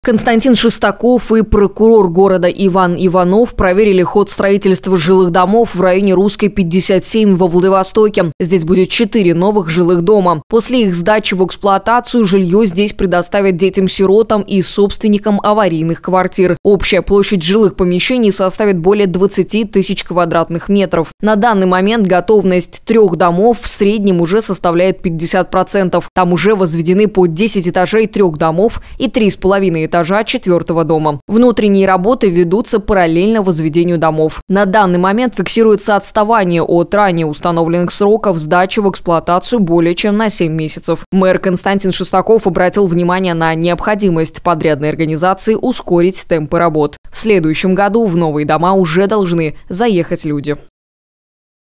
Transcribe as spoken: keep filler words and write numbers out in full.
Константин Шестаков и прокурор города Иван Иванов проверили ход строительства жилых домов в районе Русской, пятьдесят семь во Владивостоке. Здесь будет четыре новых жилых дома. После их сдачи в эксплуатацию жилье здесь предоставят детям-сиротам и собственникам аварийных квартир. Общая площадь жилых помещений составит более двадцати тысяч квадратных метров. На данный момент готовность трех домов в среднем уже составляет пятьдесят процентов. Там уже возведены по десять этажей трех домов и три с половиной этажа этажа четвертого дома. Внутренние работы ведутся параллельно возведению домов. На данный момент фиксируется отставание от ранее установленных сроков сдачи в эксплуатацию более чем на семь месяцев. Мэр Константин Шестаков обратил внимание на необходимость подрядной организации ускорить темпы работ. В следующем году в новые дома уже должны заехать люди.